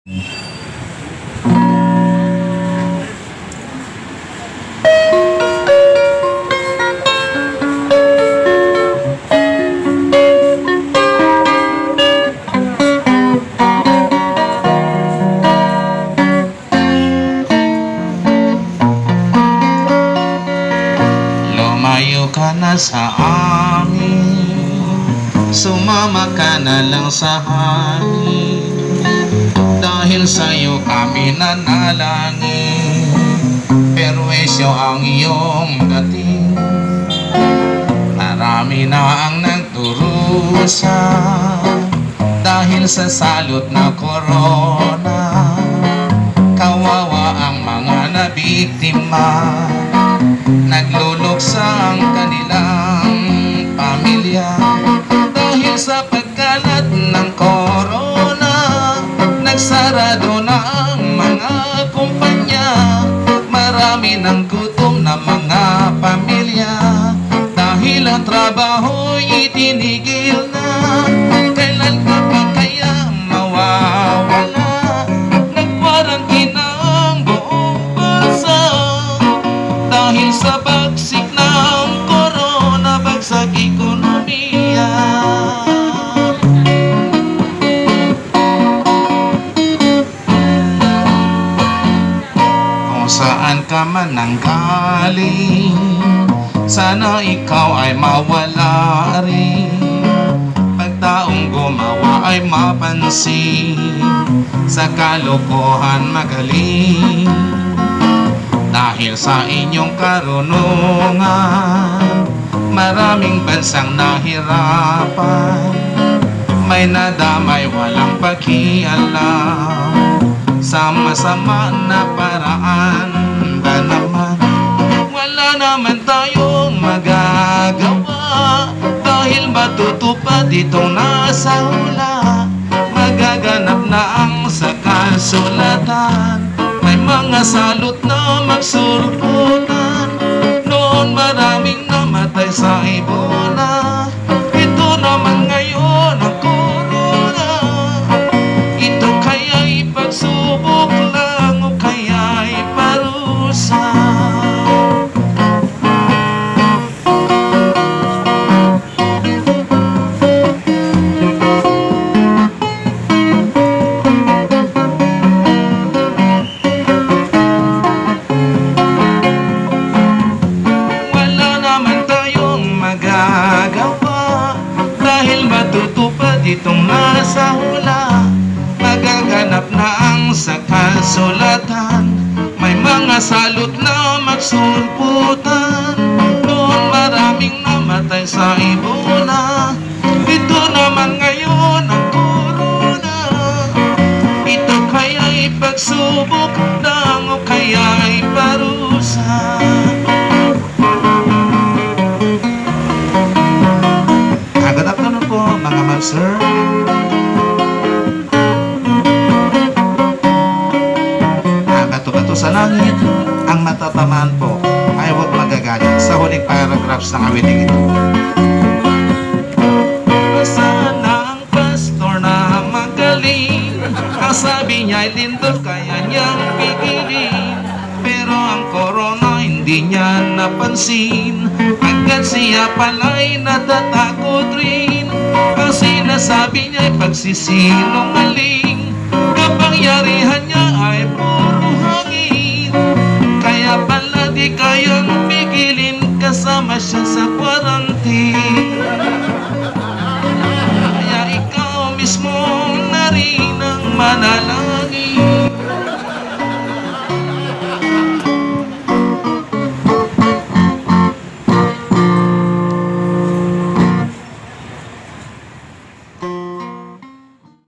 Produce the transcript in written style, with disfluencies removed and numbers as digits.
Lumayo ka na sa amin, sumama ka na lang sa hangin, dahil sa'yo kami nanalangin. Perwisyo ang iyong dating, marami na ang nagdurusa dahil sa salot na corona. Kawawa ang mga nabiktima, nagluluksa ang kanilang pamilya dahil sa pagkalat ng corona. Nagsarado na ang mga kumpanya, marami ng gutom na mga pamilya dahil ang trabaho'y itinigil na. Kailan ka pa kaya mawawala? Nagwarangkina ang buong bansa dahil sa bagsik ng corona, bagsak ekonomiya. Kung saan ka man nanggaling, sana ikaw ay mawala rin. Pagtaong gumawa ay mapansin, sa kalokohan magaling. Dahil sa inyong karunungan, maraming bansang nahirapan, may nadamay walang pakialam. Sa masama na paraan ba naman, wala naman tayong magagawa, dahil matutupad itong nasa hula. Magaganap na ang sa kasulatan, may mga salot na magsulputan. Noon maraming namatay sa Ebola, ito naman ngayon ang corona. Ito kaya'y pagsubok lang o kaya'y parusa? Matutupad itong nasa hula, magaganap na ang sa kasulatan, may mga salot na magsulputan. Noon maraming namatay sa Ebola, ito naman ngayon ang corona. Ito kaya'y pagsubok lang o kaya'y parusa? Good afternoon po mga mag-sir. Bato-bato sa langit, ang matatamaan po ay huwag magagalit sa huling paragraphs ng awiting ito. Sana ang pastor na magaling, ang sabi niya ay lindol kaya niyang pigilin, pero ang corona hindi niya napansin. Agad siya pala'y natatakot rin, ang sinasabi niya ay pagsisinungaling. Kapangyarihan niya ay puro hangin, kaya pala di kayang pigilin, kasama siya sa quarantine. Kaya ikaw mismo na rin ang manalangin,